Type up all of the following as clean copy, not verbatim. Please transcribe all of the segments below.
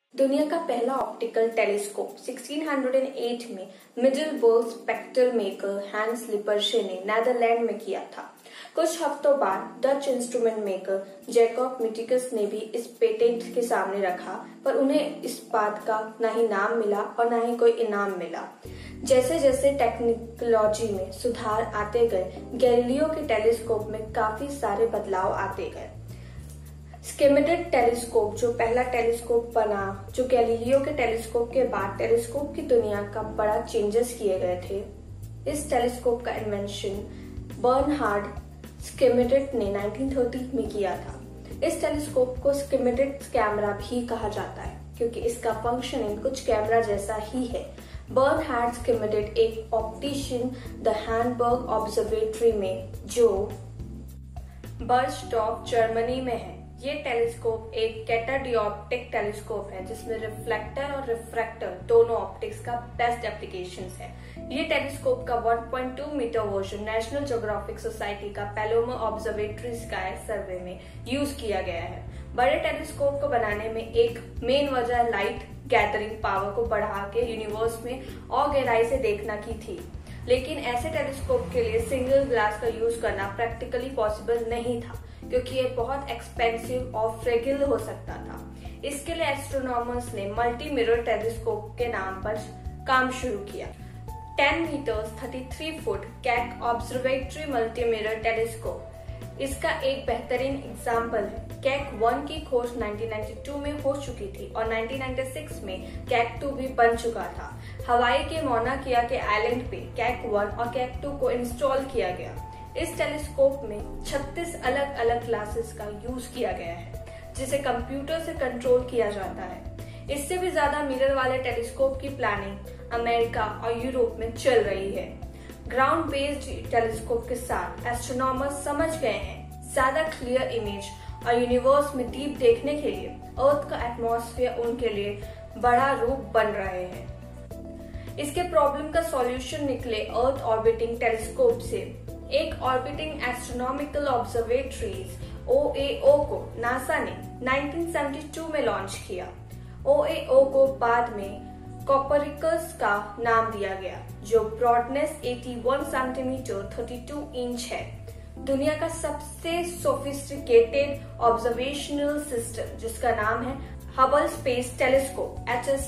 दुनिया का पहला ऑप्टिकल टेलीस्कोप 1608 में Middelburg spectacle maker Hans Lippershey ने नीदरलैंड में किया था। कुछ हफ्तों बाद Dutch instrument maker Jacob Metius ने भी इस पेटेंट के सामने रखा, पर उन्हें इस बात का न ही नाम मिला और न ही कोई इनाम मिला। जैसे जैसे टेक्नोलॉजी में सुधार आते गए, गैलीलियो के टेलीस्कोप में काफी सारे बदलाव आते गए। स्किमेटेड टेलीस्कोप जो पहला टेलीस्कोप बना, जो गैलीलियो के टेलीस्कोप के बाद टेलीस्कोप की दुनिया का बड़ा चेंजेस किए गए थे। इस टेलीस्कोप का इन्वेंशन बर्नहार्ड स्किमेटेड ने 1930 में किया था। इस टेलीस्कोप को स्किमेटेड कैमरा भी कहा जाता है क्योंकि इसका फंक्शनिंग कुछ कैमरा जैसा ही है। बर्नहार्ड स्किमेटेड एक ऑप्टिशियन द हैनबर्ग ऑब्जर्वेटरी में जो बर्स्टॉफ जर्मनी में है। ये टेलीस्कोप एक कैटाडियोप्टिक टेलीस्कोप है जिसमें रिफ्लेक्टर और रिफ्रैक्टर दोनों ऑप्टिक्स का बेस्ट एप्लीकेशंस है। ये टेलीस्कोप का 1.2 meter version National Geographic Society का पैलोमा ऑब्जर्वेटरी स्काई सर्वे में यूज किया गया है। बड़े टेलीस्कोप को बनाने में एक मेन वजह लाइट गैदरिंग पावर को बढ़ा के यूनिवर्स में और गहराई से देखना की थी, लेकिन ऐसे टेलीस्कोप के लिए सिंगल ग्लास का यूज करना प्रैक्टिकली पॉसिबल नहीं था क्योंकि ये बहुत एक्सपेंसिव और फ्रेगिल हो सकता था। इसके लिए एस्ट्रोनॉमर्स ने मल्टी मिरर टेलीस्कोप के नाम पर काम शुरू किया। 10 meters 33 foot Keck observatory multi mirror telescope इसका एक बेहतरीन एग्जाम्पल है। केक 1 की खोज 1992 में हो चुकी थी और 1996 में केक 2 भी बन चुका था। हवाई के मौना किया के आइलैंड पे केक 1 और केक 2 को इंस्टॉल किया गया। इस टेलीस्कोप में 36 अलग अलग क्लासेस का यूज किया गया है जिसे कंप्यूटर से कंट्रोल किया जाता है। इससे भी ज्यादा मिरर वाले टेलीस्कोप की प्लानिंग अमेरिका और यूरोप में चल रही है। ग्राउंड बेस्ड टेलीस्कोप के साथ एस्ट्रोनॉमर्स समझ गए हैं ज्यादा क्लियर इमेज और यूनिवर्स में डीप देखने के लिए अर्थ का एटमॉस्फेयर उनके लिए बड़ा रूप बन रहे हैं। इसके प्रॉब्लम का सॉल्यूशन निकले अर्थ ऑर्बिटिंग टेलीस्कोप से। एक ऑर्बिटिंग एस्ट्रोनॉमिकल ऑब्जर्वेटरीज OAO को नासा ने 1972 में लॉन्च किया। OAO को बाद में कोपरनिकस का नाम दिया गया जो ब्रॉडनेस 81 सेंटीमीटर 32 इंच है। दुनिया का सबसे सोफिस्टिकेटेड ऑब्जर्वेशनल सिस्टम जिसका नाम है हबल स्पेस टेलीस्कोप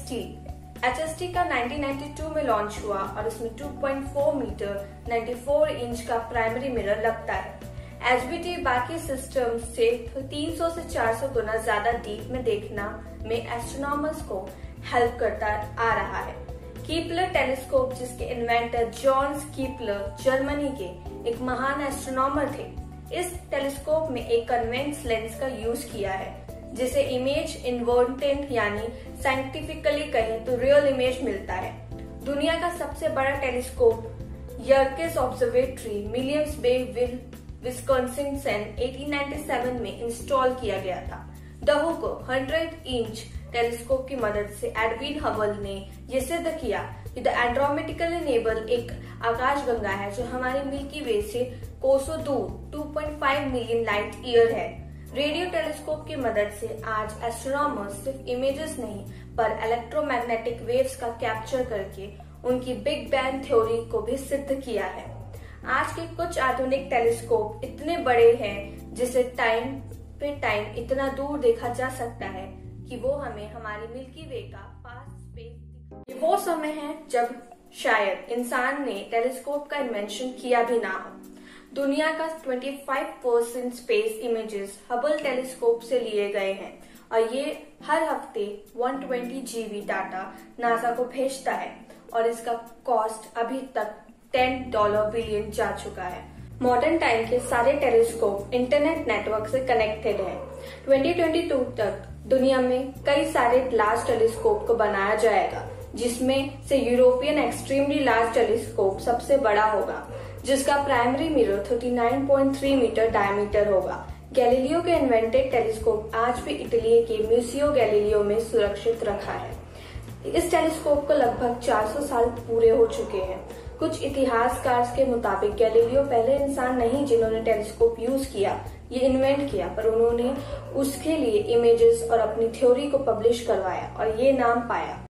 HST का 1992 में लॉन्च हुआ और इसमें 2.4 मीटर 94 इंच का प्राइमरी मिरर लगता है। HBT बाकी सिस्टम से 300 से 400 गुना ज्यादा डीप में देखना में एस्ट्रोनॉमर्स को हेल्प करता आ रहा है। कीपलर टेलीस्कोप जिसके इन्वेंटर जॉन्स कीपलर जर्मनी के एक महान एस्ट्रोनॉमर थे। इस टेलीस्कोप में एक कन्वेक्स लेंस का यूज किया है जिसे इमेज इन्वर्टेंट यानी साइंटिफिकली कहें तो रियल इमेज मिलता है। दुनिया का सबसे बड़ा telescope Yerkes observatory Williams Bay Wisconsin सन 1897 में इंस्टॉल किया गया था। दहू को 100 इंच टेलीस्कोप की मदद से एडविन हबल ने यह सिद्ध किया कि द एंड्रोमेटिकल नेबल एक आकाशगंगा है जो हमारे मिल्की वे से कोसों दूर 2.5 मिलियन लाइट ईयर है। रेडियो टेलीस्कोप की मदद से आज एस्ट्रोनॉमर्स सिर्फ इमेजेस नहीं पर इलेक्ट्रोमैग्नेटिक वेव्स का कैप्चर करके उनकी बिग बैंग थ्योरी को भी सिद्ध किया है। आज के कुछ आधुनिक टेलीस्कोप इतने बड़े हैं जिसे टाइम पे टाइम इतना दूर देखा जा सकता है कि वो हमें हमारी मिल्की वे का पास्ट स्पेस। ये वो समय है जब शायद इंसान ने टेलीस्कोप का इन्वेंशन किया भी ना हो। दुनिया का 25% स्पेस इमेजेस हबल टेलीस्कोप से लिए गए हैं और ये हर हफ्ते 120 GB डाटा नासा को भेजता है और इसका कॉस्ट अभी तक $10 बिलियन जा चुका है। मॉडर्न टाइम के सारे टेलीस्कोप इंटरनेट नेटवर्क से कनेक्टेड है। 2022 तक दुनिया में कई सारे लार्ज टेलीस्कोप को बनाया जाएगा जिसमें से यूरोपियन एक्सट्रीमली लार्ज टेलीस्कोप सबसे बड़ा होगा जिसका प्राइमरी मिरर 39.3 मीटर डायमीटर होगा। गैलीलियो के इन्वेंटेड टेलीस्कोप आज भी इटली के म्यूसियो गैलीलियो में सुरक्षित रखा है। इस टेलीस्कोप को लगभग 400 साल पूरे हो चुके हैं। कुछ इतिहासकार के मुताबिक गैलीलियो पहले इंसान नहीं जिन्होंने टेलीस्कोप यूज किया, ये इन्वेंट किया, पर उन्होंने उसके लिए इमेजेस और अपनी थ्योरी को पब्लिश करवाया और ये नाम पाया।